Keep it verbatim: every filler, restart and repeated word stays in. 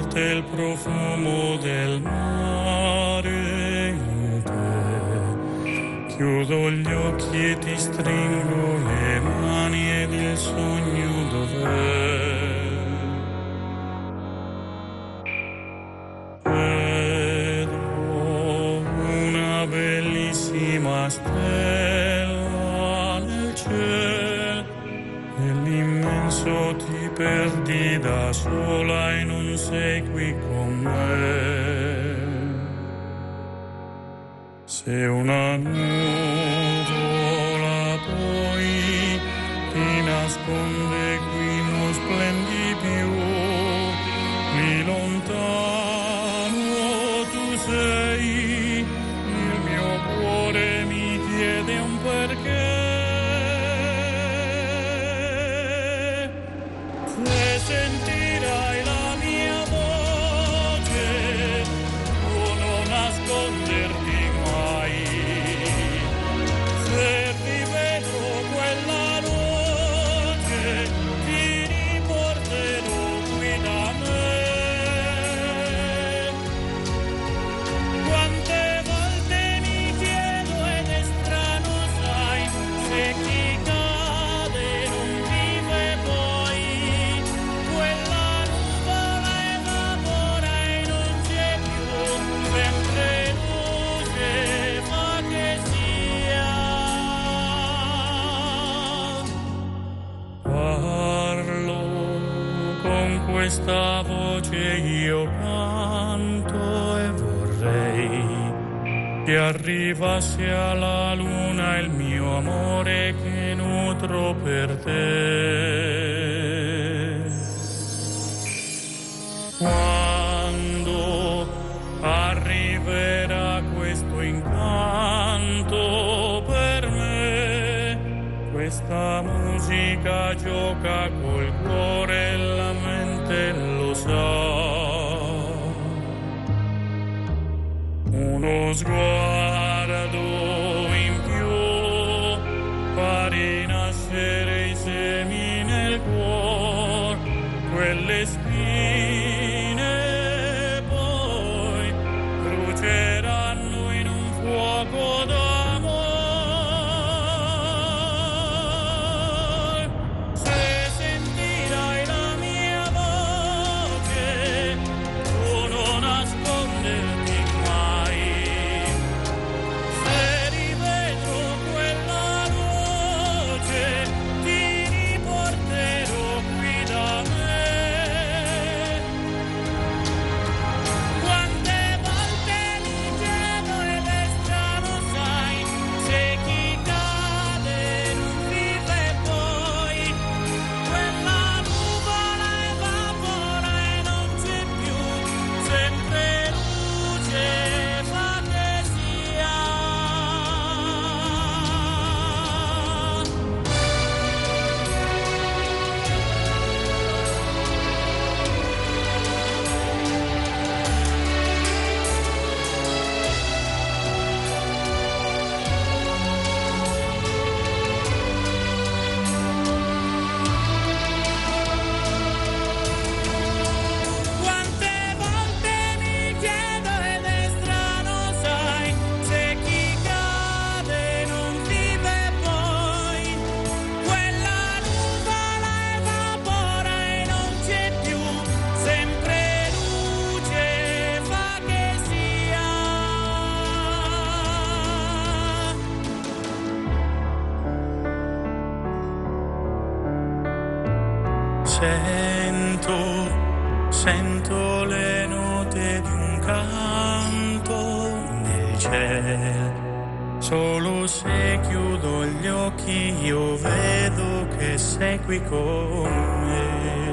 forte il profumo del mare in te. Chiudo gli occhi e ti stringo le mani ed il sogno dov'è. Stella nel cielo e l'immenso ti perdi da sola e non sei qui con me. Se una nuvola poi ti nasconde qui non splendi più, qui lontano tu sei, il mio cuore mi chiede un perché. Se sentirai la mia voce, tu non nasconderti mai. Se rivedo quella luce, ti riporterò qui da me. Quante volte mi chiedo ed è strano, sai, se chi cade non vive poi, quella nuvola evapora e non c'è più, sempre luce fa che sia. Parlo con questa voce, io canto e vorrei che arrivasse alla luna il mio amore che nutro per te. Quando arriverà questo incanto per me, questa musica gioca col cuore e la mente lo sa. Uno sguardo in più fa rinascere i semi nel cuore, quelle spine poi bruceranno in un fuoco d'amore. Se sentirai la mia voce, tu non nasconderti mai. Se rivedrò quella luce, ti riporterò qui da me. Quante volte mi chiedo ed è strano, sai, se chi cade non vive poi, quella nuvola evapora e non c'è più, sempre luce fa che sia. Quante volte mi chiedo ed è strano, sai, se chi cade non vive poi, quella nuvola evapora e non c'è più, sempre luce fa che sia. Sento, sento le note di un canto nel cielo. Solo se chiudo gli occhi io vedo che sei qui con me.